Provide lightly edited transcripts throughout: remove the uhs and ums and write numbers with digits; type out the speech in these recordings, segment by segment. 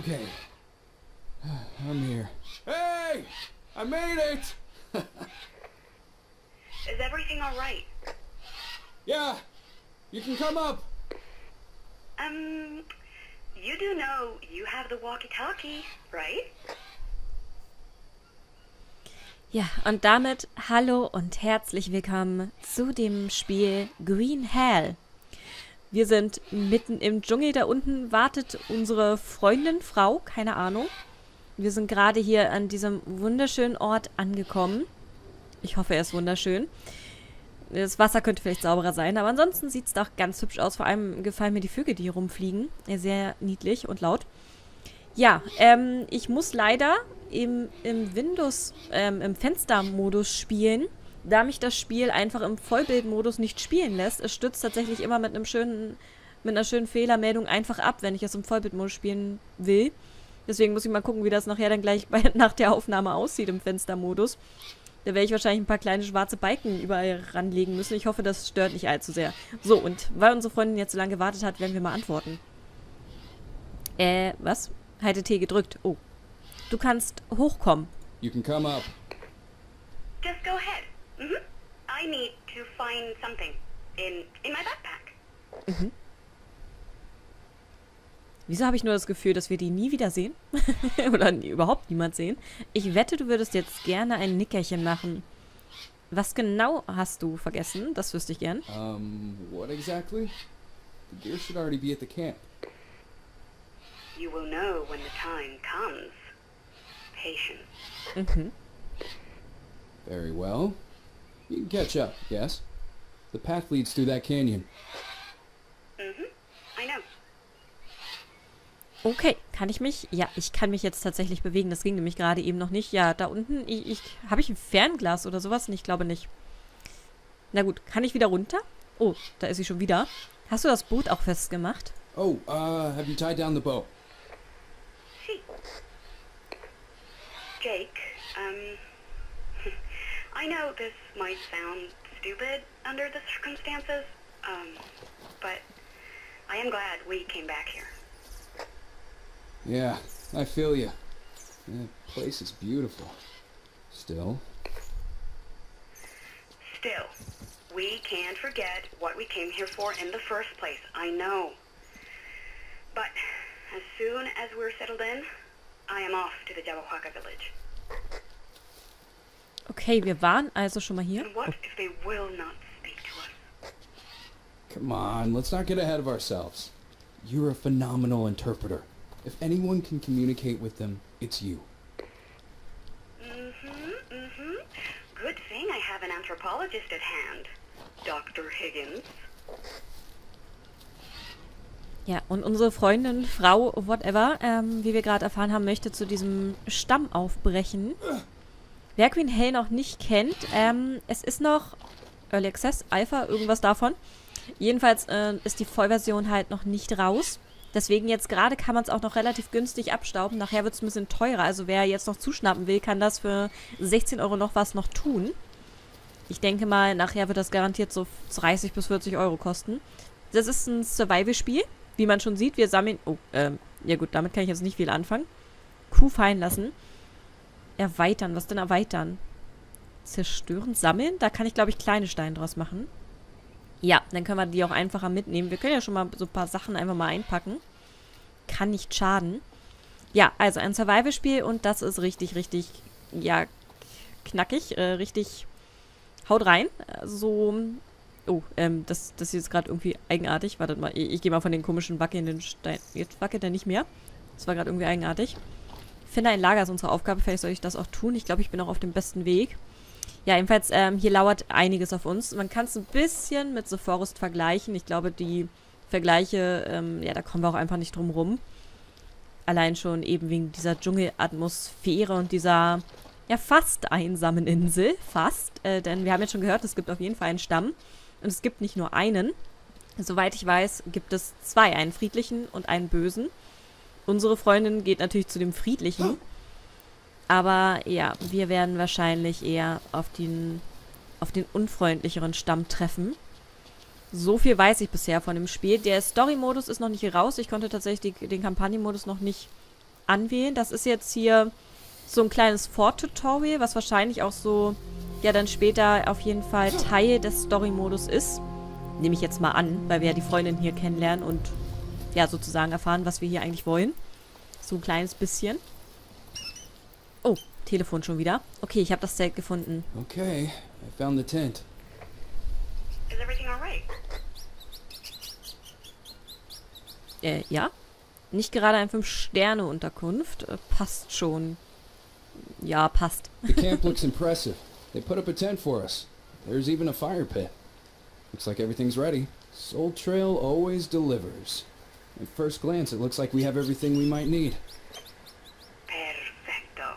Okay. I'm here. Hey! I made it! Is everything all right? Yeah! You can come up! You do know you have the walkie-talkie, right? Ja, und damit hallo und herzlich willkommen zu dem Spiel Green Hell. Wir sind mitten im Dschungel, da unten wartet unsere Freundin, Frau, keine Ahnung. Wir sind gerade hier an diesem wunderschönen Ort angekommen. Ich hoffe, er ist wunderschön. Das Wasser könnte vielleicht sauberer sein, aber ansonsten sieht es doch ganz hübsch aus. Vor allem gefallen mir die Vögel, die hier rumfliegen. Sehr niedlich und laut. Ja, ich muss leider im Windows, im Fenstermodus spielen, da mich das Spiel einfach im Vollbildmodus nicht spielen lässt. Es stürzt tatsächlich immer mit einer schönen Fehlermeldung einfach ab, wenn ich es im Vollbildmodus spielen will. Deswegen muss ich mal gucken, wie das nachher dann gleich nach der Aufnahme aussieht im Fenstermodus. Da werde ich wahrscheinlich ein paar kleine schwarze Balken überall ranlegen müssen. Ich hoffe, das stört nicht allzu sehr. So, und weil unsere Freundin jetzt so lange gewartet hat, werden wir mal antworten. Was? Halte T gedrückt. Oh. Du kannst hochkommen. You can come up. Just go ahead. I need to find something in my backpack. Wieso habe ich nur das Gefühl, dass wir die nie wieder sehen? Oder überhaupt niemand sehen? Ich wette, du würdest jetzt gerne ein Nickerchen machen. Was genau hast du vergessen? Das wüsste ich gern. What exactly? The deer should already be at the camp. You will know when the time comes. Patience. Very well. You can catch up, yes? The path leads through that canyon. I know. Okay, kann ich mich? Ja, ich kann mich jetzt tatsächlich bewegen. Das ging nämlich gerade eben noch nicht. Ja, da unten, habe ich ein Fernglas oder sowas? Ich glaube nicht. Na gut, kann ich wieder runter? Oh, da ist sie schon wieder. Hast du das Boot auch festgemacht? Oh, have you tied down the bow? Jake, I know this might sound stupid under the circumstances, but I am glad we came back here. Yeah, I feel you. That place is beautiful. Still, we can't forget what we came here for in the first place, I know. But as soon as we're settled in, I am off to the Jabberwock village. Okay, wir waren also schon mal hier. And what if they will not speak to us? come on, let's not get ahead of ourselves. You're a phenomenal interpreter. If anyone can communicate with them, it's you. Good thing I have an anthropologist at hand, Dr. Higgins. Ja, und unsere Freundin, Frau, whatever, wie wir gerade erfahren haben, möchte zu diesem Stamm aufbrechen. Wer Green Hell noch nicht kennt, es ist noch Early Access, Alpha, irgendwas davon. Jedenfalls ist die Vollversion halt noch nicht raus. Deswegen jetzt gerade kann man es auch noch relativ günstig abstauben. Nachher wird es ein bisschen teurer. Also wer jetzt noch zuschnappen will, kann das für 16 € noch was noch tun. Ich denke mal, nachher wird das garantiert so 30 bis 40 € kosten. Das ist ein Survival-Spiel. Wie man schon sieht, wir sammeln... Oh, ja gut, damit kann ich jetzt nicht viel anfangen. Kuh fallen lassen. Erweitern, was denn erweitern? Zerstören, sammeln? Da kann ich, glaube ich, kleine Steine draus machen. Ja, dann können wir die auch einfacher mitnehmen. Wir können ja schon mal so ein paar Sachen einfach mal einpacken. Kann nicht schaden. Ja, also ein Survival-Spiel und das ist richtig, ja, knackig. Richtig, haut rein. So, oh, das ist jetzt gerade irgendwie eigenartig. Wartet mal, ich gehe mal von den komischen wackelnden Steinen. Jetzt wackelt er nicht mehr. Das war gerade irgendwie eigenartig. Finde ein Lager ist unsere Aufgabe. Vielleicht soll ich das auch tun. Ich glaube, ich bin auch auf dem besten Weg. Ja, jedenfalls, hier lauert einiges auf uns. Man kann es ein bisschen mit The Forest vergleichen. Ich glaube, die Vergleiche, ja, da kommen wir auch einfach nicht drum rum. Allein schon eben wegen dieser Dschungelatmosphäre und dieser, ja, fast einsamen Insel. Fast. Denn wir haben jetzt schon gehört, es gibt auf jeden Fall einen Stamm. Und es gibt nicht nur einen. Soweit ich weiß, gibt es zwei. Einen friedlichen und einen bösen. Unsere Freundin geht natürlich zu dem friedlichen. Aber ja, wir werden wahrscheinlich eher auf den unfreundlicheren Stamm treffen. So viel weiß ich bisher von dem Spiel. Der Story-Modus ist noch nicht raus. Ich konnte tatsächlich den Kampagnenmodus noch nicht anwählen. Das ist jetzt hier so ein kleines Fort-Tutorial, was wahrscheinlich auch so, ja, dann später auf jeden Fall Teil des Story-Modus ist. Nehme ich jetzt mal an, weil wir ja die Freundin hier kennenlernen und ja, sozusagen erfahren, was wir hier eigentlich wollen. So ein kleines bisschen. Oh, Telefon schon wieder. Okay, ich habe das Zelt gefunden. Okay, I found the tent. Is everything all right? Ja. Nicht gerade ein 5-Sterne-Unterkunft. Passt schon. Ja, passt. The camp looks impressive. They put up a tent for us. There's even a fire pit. Looks like everything's ready. Soul Trail always delivers. At first glance, it looks like we have everything we might need. Perfecto.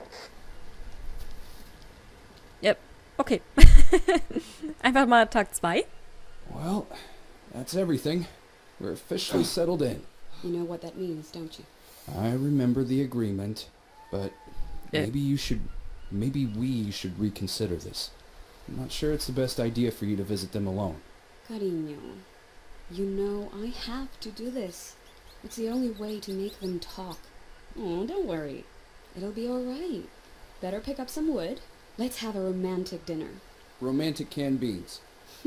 Yep, okay. Einfach mal Tag 2. Well, that's everything. We're officially settled in. You know what that means, don't you? I remember the agreement, but maybe we should reconsider this. I'm not sure it's the best idea for you to visit them alone. Cariño, you know I have to do this. It's the only way to make them talk. Oh, don't worry. It'll be all right. Better pick up some wood. Let's have a romantic dinner. Romantic canned beans.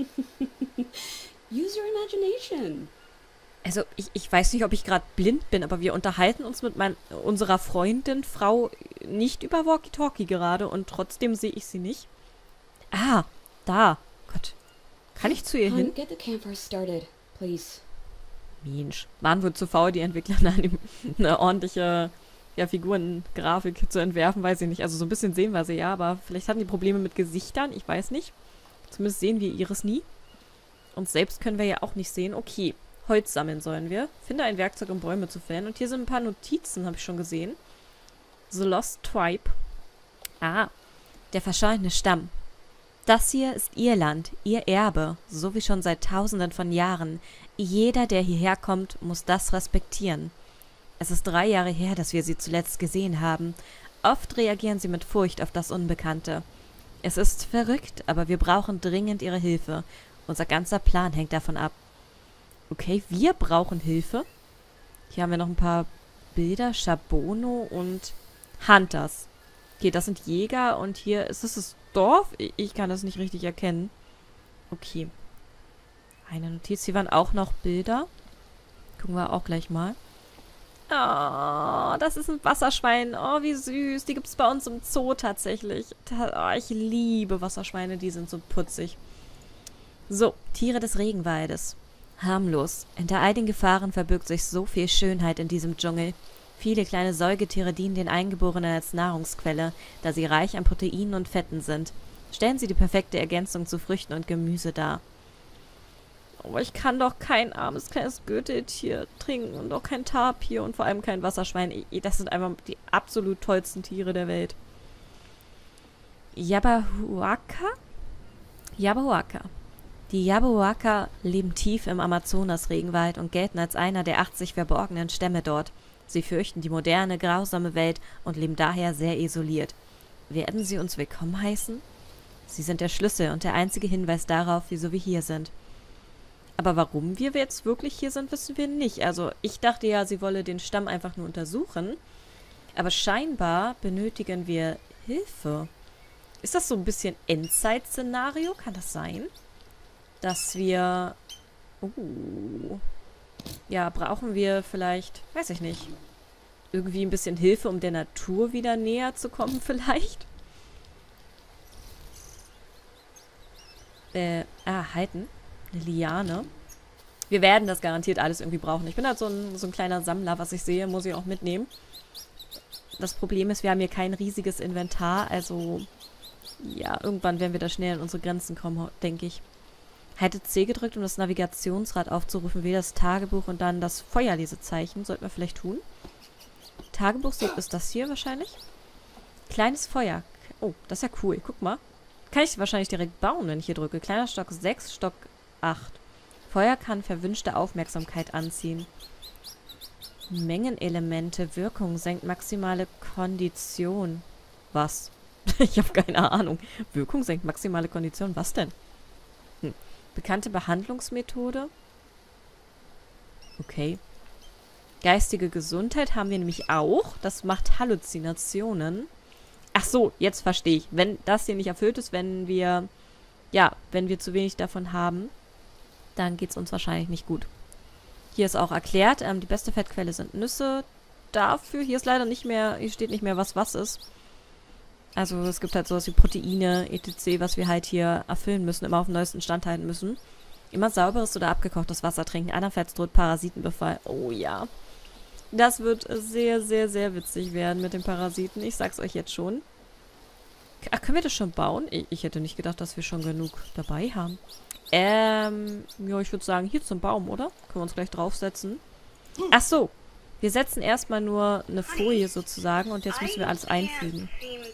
Use your imagination. Also, ich weiß nicht, ob ich gerade blind bin, aber wir unterhalten uns mit unserer Freundin, Frau, nicht über Walkie-Talkie gerade und trotzdem sehe ich sie nicht. Ah, da. Gott. Kann ich zu ihr hin? Get the campfire started, please. Mensch. Waren wohl zu faul, die Entwickler eine ordentliche Figurengrafik zu entwerfen, weiß ich nicht. Also so ein bisschen sehen wir sie ja, aber vielleicht hatten die Probleme mit Gesichtern, ich weiß nicht. Zumindest sehen wir ihres nie. Uns selbst können wir ja auch nicht sehen. Okay, Holz sammeln sollen wir. Finde ein Werkzeug, um Bäume zu fällen. Und hier sind ein paar Notizen, habe ich schon gesehen. The Lost Tribe. Ah, der verschollene Stamm. Das hier ist ihr Land, ihr Erbe, so wie schon seit Tausenden von Jahren. Jeder, der hierher kommt, muss das respektieren. Es ist 3 Jahre her, dass wir sie zuletzt gesehen haben. Oft reagieren sie mit Furcht auf das Unbekannte. Es ist verrückt, aber wir brauchen dringend ihre Hilfe. Unser ganzer Plan hängt davon ab. Okay, wir brauchen Hilfe. Hier haben wir noch ein paar Bilder. Chabono und Hunters. Okay, das sind Jäger und hier ist es das Dorf. Ich kann das nicht richtig erkennen. Okay. Eine Notiz. Hier waren auch noch Bilder. Gucken wir auch gleich mal. Oh, das ist ein Wasserschwein. Oh, wie süß. Die gibt es bei uns im Zoo tatsächlich. Ich liebe Wasserschweine. Die sind so putzig. So, Tiere des Regenwaldes. Harmlos. Hinter all den Gefahren verbirgt sich so viel Schönheit in diesem Dschungel. Viele kleine Säugetiere dienen den Eingeborenen als Nahrungsquelle, da sie reich an Proteinen und Fetten sind. Stellen sie die perfekte Ergänzung zu Früchten und Gemüse dar. Aber ich kann doch kein armes kleines Gürteltier trinken und auch kein Tapir und vor allem kein Wasserschwein. Das sind einfach die absolut tollsten Tiere der Welt. Yabahuaca? Yabahuaca. Die Yabahuaca leben tief im Amazonas-Regenwald und gelten als einer der 80 verborgenen Stämme dort. Sie fürchten die moderne, grausame Welt und leben daher sehr isoliert. Werden sie uns willkommen heißen? Sie sind der Schlüssel und der einzige Hinweis darauf, wieso wir hier sind. Aber warum wir jetzt wirklich hier sind, wissen wir nicht. Also ich dachte ja, sie wolle den Stamm einfach nur untersuchen. Aber scheinbar benötigen wir Hilfe. Ist das so ein bisschen Endzeit-Szenario? Kann das sein? Dass wir... Ja, brauchen wir vielleicht, weiß ich nicht, irgendwie ein bisschen Hilfe, um der Natur wieder näher zu kommen vielleicht? Halten. Eine Liane. Wir werden das garantiert alles irgendwie brauchen. Ich bin halt so ein kleiner Sammler, was ich sehe, muss ich auch mitnehmen. Das Problem ist, wir haben hier kein riesiges Inventar, also ja, irgendwann werden wir da schnell an unsere Grenzen kommen, denke ich. Haltet C gedrückt, um das Navigationsrad aufzurufen, wähle das Tagebuch und dann das Feuerlesezeichen. Sollten wir vielleicht tun. Tagebuch ist das hier wahrscheinlich. Kleines Feuer. Oh, das ist ja cool. Guck mal. Kann ich wahrscheinlich direkt bauen, wenn ich hier drücke. Kleiner Stock 6, Stock 8. Feuer kann verwünschte Aufmerksamkeit anziehen. Mengenelemente. Wirkung senkt maximale Kondition. Was? Ich habe keine Ahnung. Wirkung senkt maximale Kondition. Was denn? Bekannte Behandlungsmethode. Okay. Geistige Gesundheit haben wir nämlich auch. Das macht Halluzinationen. Ach so, jetzt verstehe ich. Wenn das hier nicht erfüllt ist, wenn wir zu wenig davon haben, dann geht es uns wahrscheinlich nicht gut. Hier ist auch erklärt, die beste Fettquelle sind Nüsse. Dafür, hier ist leider nicht mehr, hier steht nicht mehr, was ist. Also es gibt halt sowas wie Proteine, etc., was wir halt hier erfüllen müssen, immer auf dem neuesten Stand halten müssen. Immer sauberes oder abgekochtes Wasser trinken, andernfalls droht Parasitenbefall. Oh ja. Das wird sehr, sehr, sehr witzig werden mit den Parasiten. Ich sag's euch jetzt schon. Ach, können wir das schon bauen? Ich hätte nicht gedacht, dass wir schon genug dabei haben. Ja, ich würde sagen, hier zum Baum, oder? Können wir uns gleich draufsetzen. Ach so. Wir setzen erstmal nur eine Folie sozusagen und jetzt müssen wir alles einfügen.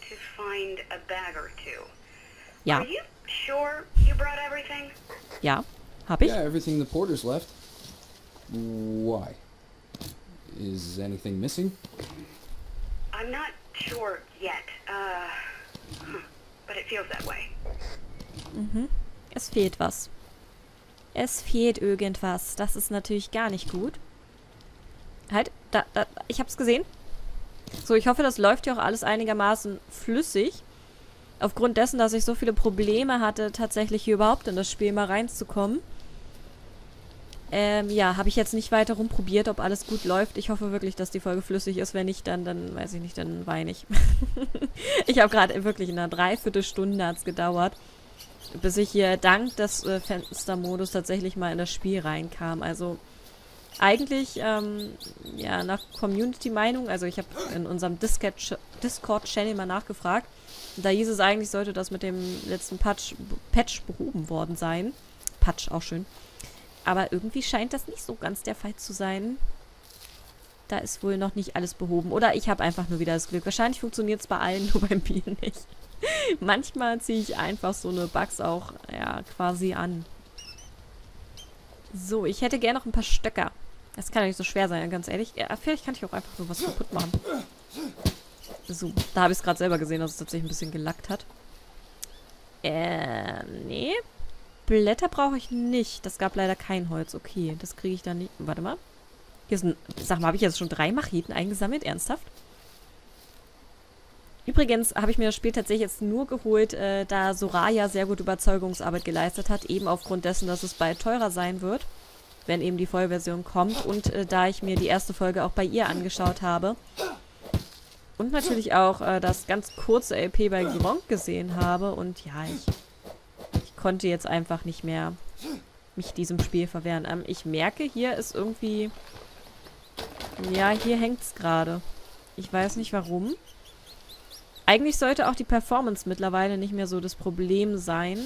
Ja. Ja, hab ich. Yeah, everything the porters left. Why? Is anything missing? I'm not sure yet. But it feels that way. Mhm. Es fehlt was. Es fehlt irgendwas. Das ist natürlich gar nicht gut. Halt, ich hab's gesehen. So, ich hoffe, das läuft ja auch alles einigermaßen flüssig. Aufgrund dessen, dass ich so viele Probleme hatte, tatsächlich hier überhaupt in das Spiel mal reinzukommen. Ja, habe ich jetzt nicht weiter rumprobiert, ob alles gut läuft. Ich hoffe wirklich, dass die Folge flüssig ist. Wenn nicht, dann weiß ich nicht, dann weine ich. Ich habe gerade wirklich in einer Dreiviertelstunde hat's gedauert, bis ich hier dank des Fenstermodus tatsächlich mal in das Spiel reinkam. Also eigentlich, ja, nach Community-Meinung, also ich habe in unserem Discord-Channel mal nachgefragt. Da hieß es eigentlich, sollte das mit dem letzten Patch behoben worden sein. Patch, auch schön. Aber irgendwie scheint das nicht so ganz der Fall zu sein. Da ist wohl noch nicht alles behoben. Oder ich habe einfach nur wieder das Glück. Wahrscheinlich funktioniert es bei allen, nur beim Bier nicht. Manchmal ziehe ich einfach so eine Bugs auch, ja, quasi an. So, ich hätte gerne noch ein paar Stöcker. Das kann ja nicht so schwer sein, ganz ehrlich. Ja, vielleicht kann ich auch einfach nur was kaputt machen. So, da habe ich es gerade selber gesehen, dass es tatsächlich ein bisschen gelackt hat. Nee. Blätter brauche ich nicht. Das gab leider kein Holz. Okay, das kriege ich dann nicht. Warte mal. Hier sind, sag mal, habe ich jetzt schon 3 Macheten eingesammelt? Ernsthaft? Übrigens habe ich mir das Spiel tatsächlich jetzt nur geholt, da Soraya sehr gut Überzeugungsarbeit geleistet hat. Eben aufgrund dessen, dass es bald teurer sein wird, wenn eben die Vollversion kommt. Und da ich mir die erste Folge auch bei ihr angeschaut habe. Und natürlich auch das ganz kurze LP bei Gronk gesehen habe. Und ja, ich konnte jetzt einfach nicht mehr mich diesem Spiel verwehren. Ich merke, hier ist irgendwie... Ja, hier hängt es gerade. Ich weiß nicht warum. Eigentlich sollte auch die Performance mittlerweile nicht mehr so das Problem sein.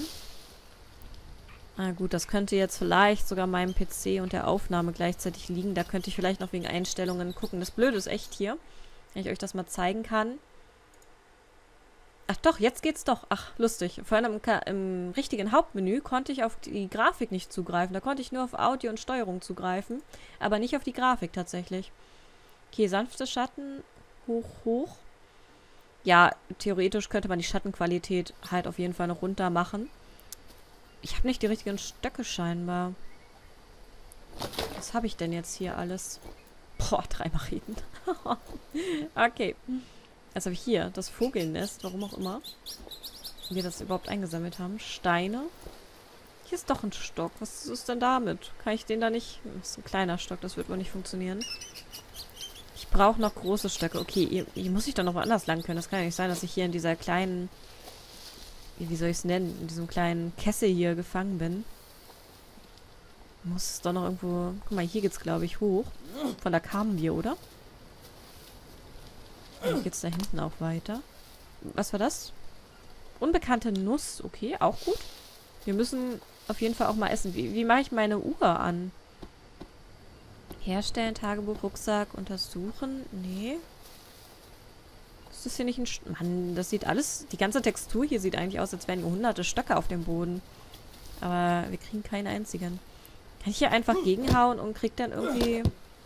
Na gut, das könnte jetzt vielleicht sogar meinem PC und der Aufnahme gleichzeitig liegen. Da könnte ich vielleicht noch wegen Einstellungen gucken. Das Blöde ist echt hier, wenn ich euch das mal zeigen kann. Ach doch, jetzt geht's doch. Ach, lustig. Vorhin im richtigen Hauptmenü konnte ich auf die Grafik nicht zugreifen. Da konnte ich nur auf Audio und Steuerung zugreifen, aber nicht auf die Grafik tatsächlich. Okay, sanfte Schatten, hoch, hoch. Ja, theoretisch könnte man die Schattenqualität halt auf jeden Fall noch runter machen. Ich habe nicht die richtigen Stöcke scheinbar. Was habe ich denn jetzt hier alles? Boah, 3 Macheten. Okay. Was habe ich hier? Das Vogelnest, warum auch immer. Wir das überhaupt eingesammelt haben. Steine. Hier ist doch ein Stock. Was ist denn damit? Kann ich den da nicht... Das ist ein kleiner Stock, das wird wohl nicht funktionieren. Ich brauche noch große Stöcke. Okay, hier muss ich doch noch woanders lang können. Das kann ja nicht sein, dass ich hier in dieser kleinen... Wie soll ich es nennen? In diesem kleinen Kessel hier gefangen bin. Muss es doch noch irgendwo... Guck mal, hier geht's, glaube ich, hoch. Von da kamen wir, oder? Dann geht's da hinten auch weiter. Was war das? Unbekannte Nuss. Okay, auch gut. Wir müssen auf jeden Fall auch mal essen. Wie mache ich meine Uhr an? Herstellen, Tagebuch, Rucksack, untersuchen. Nee. Ist das hier nicht ein... Mann, das sieht alles... Die ganze Textur hier sieht eigentlich aus, als wären hunderte Stöcke auf dem Boden. Aber wir kriegen keinen einzigen. Kann ich hier einfach gegenhauen und krieg dann irgendwie...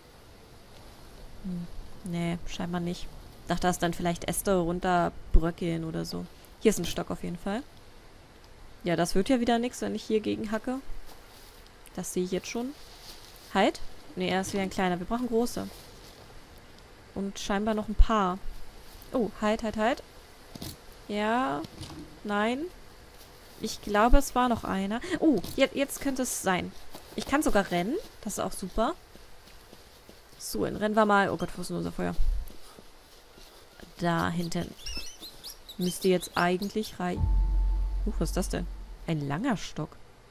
Nee, scheinbar nicht. Dachte, dass dann vielleicht Äste runterbröckeln oder so. Hier ist ein Stock auf jeden Fall. Ja, das wird ja wieder nichts, wenn ich hier gegen hacke. Das sehe ich jetzt schon. Halt. Nee, er ist wieder ein kleiner. Wir brauchen große. Und scheinbar noch ein paar. Oh, halt. Ja. Nein. Ich glaube, es war noch einer. Oh, jetzt könnte es sein. Ich kann sogar rennen. Das ist auch super. So, dann rennen wir mal. Oh Gott, wo ist denn unser Feuer? Da hinten. Müsste jetzt eigentlich rein. Was ist das denn? Ein langer Stock.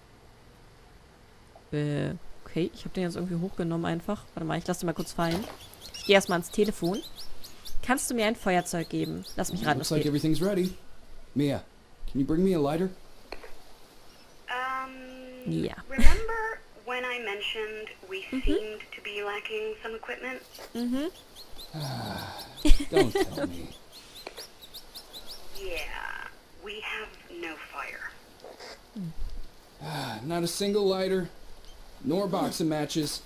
Okay. Ich habe den jetzt irgendwie hochgenommen einfach. Warte mal, ich lasse den mal kurz fallen. Ich gehe erstmal ans Telefon. Kannst du mir ein Feuerzeug geben? Lass mich ran. Looks like everything's ready. Mia, can you bring me a lighter? Ja. Remember when I mentioned we seemed to be lacking some equipment? Mhm. Don't tell me. Yeah, we have no fire. Not a single lighter, nor box of matches.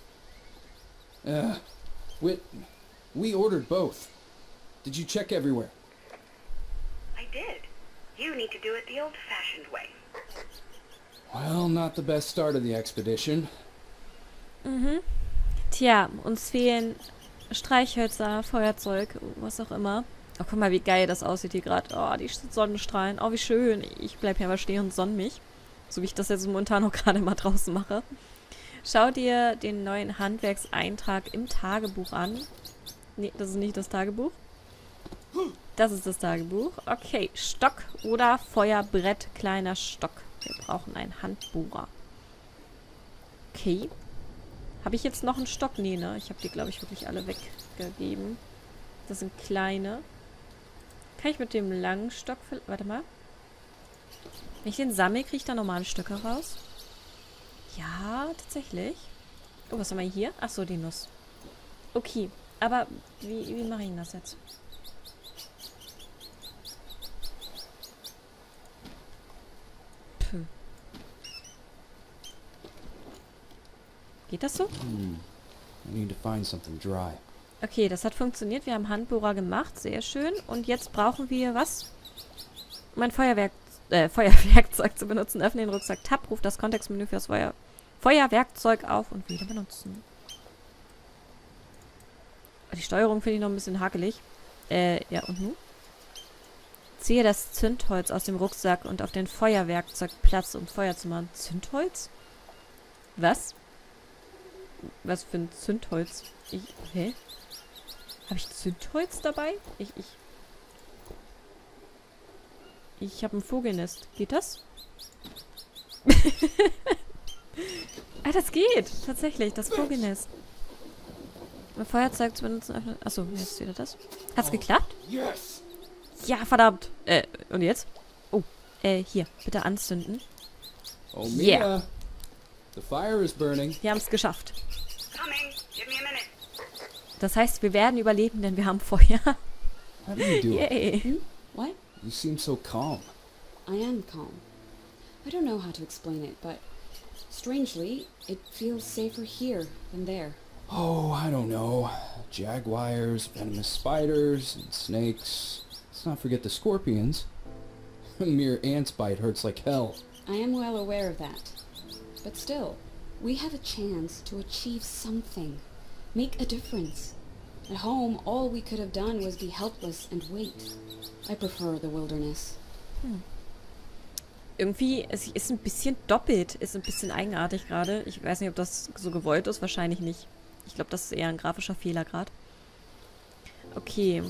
We ordered both. Did you check everywhere? I did. You need to do it the old-fashioned way. Well, not the best start of the expedition. Mhm. Tja, uns fehlen Streichhölzer, Feuerzeug, was auch immer. Oh, guck mal, wie geil das aussieht hier gerade. Oh, die Sonnenstrahlen. Oh, wie schön. Ich bleib hier aber stehen und sonne mich. So wie ich das jetzt momentan auch gerade mal draußen mache. Schau dir den neuen Handwerkseintrag im Tagebuch an. Nee, das ist nicht das Tagebuch. Das ist das Tagebuch. Okay, Stock oder Feuerbrett, kleiner Stock. Wir brauchen einen Handbohrer. Okay. Habe ich jetzt noch einen Stock? Nee, ne? Ich habe die, glaube ich, wirklich alle weggegeben. Das sind kleine. Kann ich mit dem langen Stock... Warte mal. Wenn ich den sammle, kriege ich da normale Stöcke raus? Ja, tatsächlich. Oh, was haben wir hier? Achso, die Nuss. Okay, aber wie mache ich denn das jetzt? Puh. Geht das so? I need to find something dry. Okay, das hat funktioniert. Wir haben Handbohrer gemacht. Sehr schön. Und jetzt brauchen wir was? Um ein Feuerwerkzeug zu benutzen. Öffne den Rucksack. Tab, ruft das Kontextmenü fürs Feuerwerkzeug auf und wieder benutzen. Die Steuerung finde ich noch ein bisschen hakelig. Ja, und nun? Ziehe das Zündholz aus dem Rucksack und auf den Feuerwerkzeugplatz, um Feuer zu machen. Zündholz? Was? Was für ein Zündholz? Hä? Habe ich Zündholz dabei? Ich habe ein Vogelnest. Geht das? Ah, das geht. Tatsächlich, das Vogelnest. Um Feuerzeug zu benutzen, öffnen. Achso, jetzt wieder das. Hat's geklappt? Yes! Ja, verdammt. Und jetzt? Oh, hier. Bitte anzünden. Oh, Mia! Yeah. The fire is burning. Wir haben es geschafft. Coming. Give me a minute. Das heißt, wir werden überleben, denn wir haben Feuer. How do you do it? Yay. What? You seem so calm. I am calm. I don't know how to explain it, but strangely, it feels safer here than there. Oh, I don't know. Jaguars, venomous spiders, and snakes. Let's not forget the scorpions. A mere ant's bite hurts like hell. I am well aware of that. But still, we have a chance to achieve something. Make a difference. At home, all we could have done was be helpless and wait. I prefer the wilderness. Irgendwie, es ist ein bisschen doppelt. Ist ein bisschen eigenartig gerade. Ich weiß nicht, ob das so gewollt ist. Wahrscheinlich nicht. Ich glaube, das ist eher ein grafischer Fehler gerade. Okay.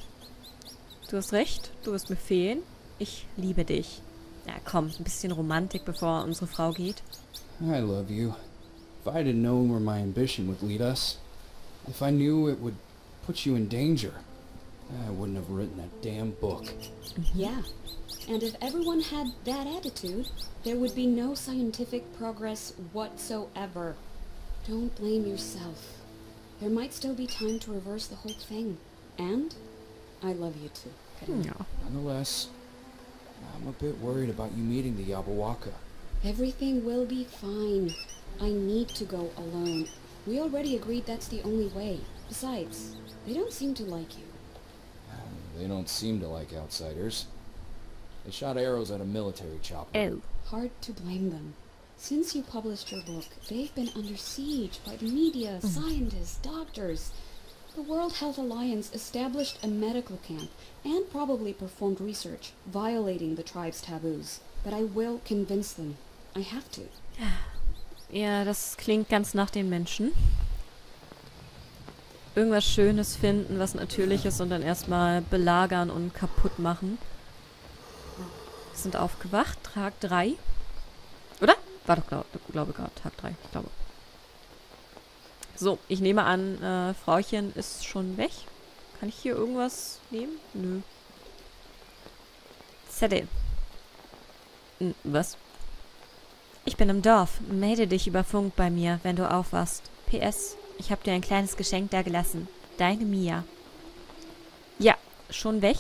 Du hast recht. Du wirst mir fehlen. Ich liebe dich. Ja, komm. Ein bisschen Romantik, bevor unsere Frau geht. I love you. If I had known where my ambition would lead us, if I knew it would put you in danger, I wouldn't have written that damn book. Yeah. And if everyone had that attitude, there would be no scientific progress whatsoever. Don't blame yourself. There might still be time to reverse the whole thing. And I love you too. Karina. Ja. Nonetheless, I'm a bit worried about you meeting the Yabawaka. Everything will be fine. I need to go alone. We already agreed that's the only way. Besides, they don't seem to like you. They don't seem to like outsiders. They shot arrows at a military chopper. Oh. Hard to blame them. Since you published your book, they've been under siege by the media, scientists, doctors. The World Health Alliance established a medical camp and probably performed research, violating the tribe's taboos. But I will convince them. I have to. Ja, das klingt ganz nach den Menschen. Irgendwas Schönes finden, was Natürliches und dann erstmal belagern und kaputt machen. Wir sind aufgewacht. Tag 3. Oder? War doch, glaube gerade Tag 3. Ich glaube. So, ich nehme an, Frauchen ist schon weg. Kann ich hier irgendwas nehmen? Nö. Zettel. Was? Ich bin im Dorf. Melde dich über Funk bei mir, wenn du aufwachst. PS, ich habe dir ein kleines Geschenk dagelassen. Deine Mia. Ja, schon weg.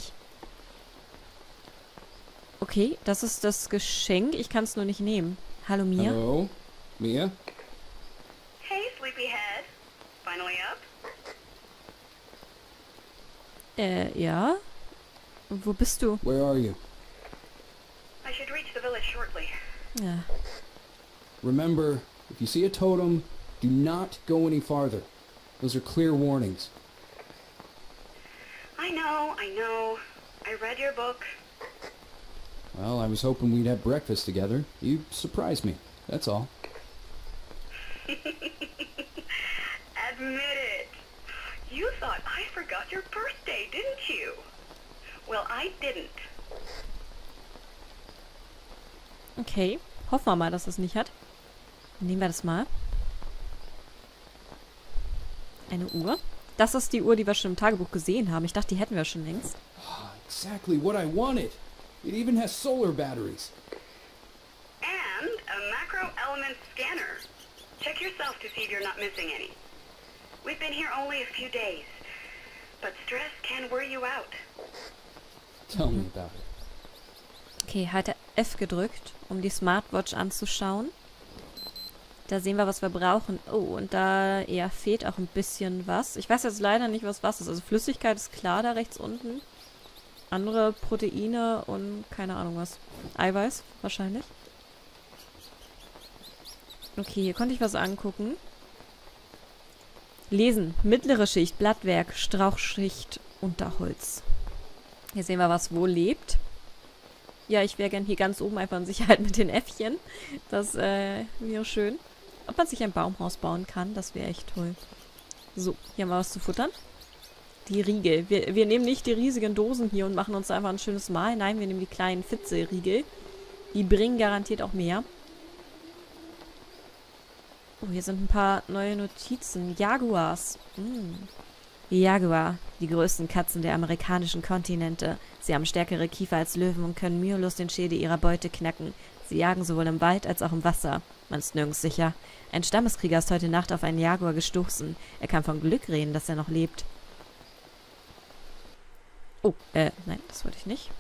Okay, das ist das Geschenk. Ich kann es nur nicht nehmen. Hallo, Mia. Hello, Mia? Hey, sleepyhead. Finally up? Ja? Wo bist du? Where are you? I should reach the village shortly. Ja. Remember, if you see a totem, do not go any farther. Those are clear warnings. I know. I read your book. Well, I was hoping we'd have breakfast together. You surprised me, that's all. Admit it. You thought I forgot your birthday, didn't you? Well, I didn't. Okay. Hoffen wir mal, dass es nicht hat. Nehmen wir das mal. Eine Uhr. Das ist die Uhr, die wir schon im Tagebuch gesehen haben. Ich dachte, die hätten wir schon längst. Exactly what I wanted. It even has solar batteries. And a macro element scanner. Check yourself to see if you're not missing any. We've been here only a few days, but stress can wear you out. Tell me about it. Okay, halte F gedrückt, um die Smartwatch anzuschauen. Da sehen wir, was wir brauchen. Oh, und da ja, fehlt auch ein bisschen was. Ich weiß jetzt leider nicht, was ist. Also Flüssigkeit ist klar da rechts unten. Andere Proteine und keine Ahnung was. Eiweiß wahrscheinlich. Okay, hier konnte ich was angucken. Lesen. Mittlere Schicht, Blattwerk, Strauchschicht, Unterholz. Hier sehen wir, was wo lebt. Ja, ich wäre gern hier ganz oben einfach in Sicherheit mit den Äffchen. Das wäre schön. Ob man sich ein Baumhaus bauen kann, das wäre echt toll. So, hier haben wir was zu futtern. Die Riegel. Wir nehmen nicht die riesigen Dosen hier und machen uns einfach ein schönes Mahl. Nein, wir nehmen die kleinen Fitze-Riegel. Die bringen garantiert auch mehr. Oh, hier sind ein paar neue Notizen. Jaguars. Jaguar, die größten Katzen der amerikanischen Kontinente. Sie haben stärkere Kiefer als Löwen und können mühelos den Schädel ihrer Beute knacken. Sie jagen sowohl im Wald als auch im Wasser. Man ist nirgends sicher. Ein Stammeskrieger ist heute Nacht auf einen Jaguar gestoßen. Er kann von Glück reden, dass er noch lebt. Oh, nein, das wollte ich nicht.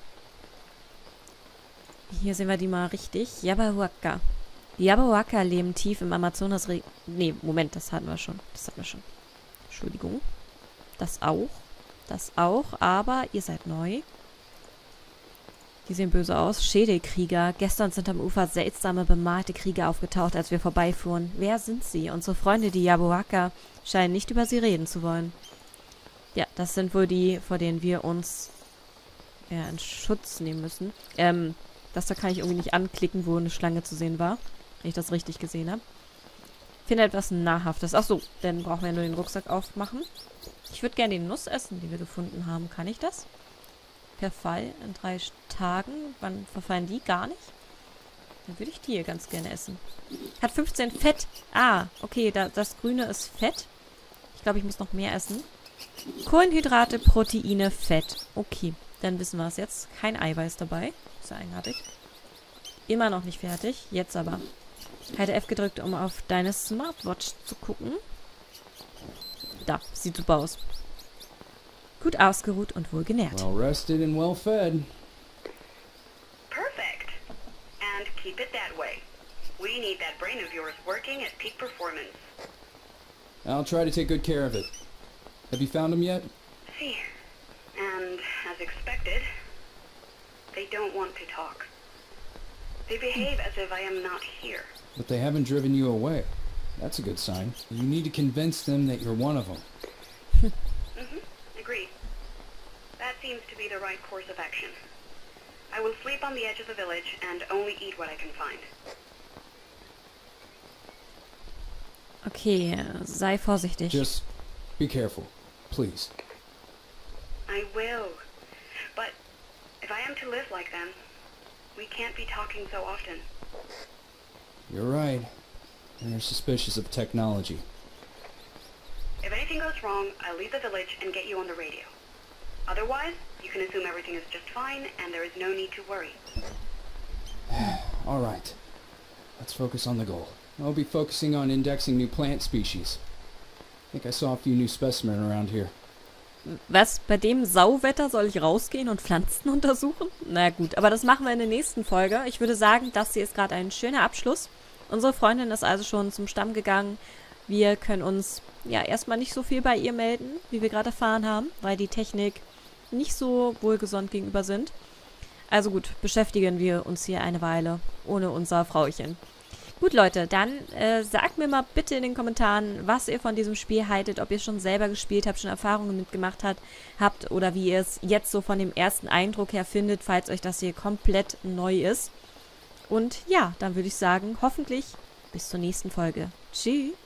Hier sehen wir die mal richtig. Yabahuaca. Die Yabahuaca leben tief im Amazonas... Nee, Moment, das hatten wir schon. Entschuldigung. Das auch, aber ihr seid neu. Die sehen böse aus. Schädelkrieger. Gestern sind am Ufer seltsame bemalte Krieger aufgetaucht, als wir vorbeifuhren. Wer sind sie? Unsere Freunde, die Yabahuaca, scheinen nicht über sie reden zu wollen. Ja, das sind wohl die, vor denen wir uns in Schutz nehmen müssen. Das da kann ich irgendwie nicht anklicken, wo eine Schlange zu sehen war. Wenn ich das richtig gesehen habe. Finde etwas Nahrhaftes. Ach so, dann brauchen wir nur den Rucksack aufmachen. Ich würde gerne die Nuss essen, die wir gefunden haben. Kann ich das? Per Fall in 3 Tagen. Wann verfallen die? Gar nicht? Dann würde ich die hier ganz gerne essen. Hat 15 Fett. Ah, okay, das Grüne ist Fett. Ich glaube, ich muss noch mehr essen. Kohlenhydrate, Proteine, Fett. Okay, dann wissen wir es jetzt. Kein Eiweiß dabei. Ist ja eigenartig. Immer noch nicht fertig. Jetzt aber. Halte F gedrückt, um auf deine Smartwatch zu gucken. Da, sieht super aus. Gut ausgeruht und wohl genährt. Well rested and well fed. Perfect. And keep it that way. We need that brain of yours working at peak performance. I'll try to take good care of it. Have you found them yet? See, and as expected, they don't want to talk. They behave as if I am not here. But they haven't driven you away. That's a good sign. You need to convince them that you're one of them. Agreed. That seems to be the right course of action. I will sleep on the edge of the village and only eat what I can find. Okay, sei vorsichtig. Just be careful, please. I will. But if I am to live like them, we can't be talking so often. You're right. And they're suspicious of technology. If anything goes wrong, I'll leave the village and get you on the radio. Otherwise, you can assume everything is just fine and there is no need to worry. All right. Let's focus on the goal. I'll be focusing on indexing new plant species. I think I saw a few new specimens around here. Was? Bei dem Sauwetter soll ich rausgehen und Pflanzen untersuchen? Na gut, aber das machen wir in der nächsten Folge. Ich würde sagen, das hier ist gerade ein schöner Abschluss. Unsere Freundin ist also schon zum Stamm gegangen. Wir können uns ja erstmal nicht so viel bei ihr melden, wie wir gerade erfahren haben, weil die Technik nicht so wohlgesonnen gegenüber sind. Also gut, beschäftigen wir uns hier eine Weile ohne unser Frauchen. Gut, Leute, dann sagt mir mal bitte in den Kommentaren, was ihr von diesem Spiel haltet, ob ihr schon selber gespielt habt, schon Erfahrungen mitgemacht habt oder wie ihr es jetzt so von dem ersten Eindruck her findet, falls euch das hier komplett neu ist. Und ja, dann würde ich sagen, hoffentlich bis zur nächsten Folge. Tschüss!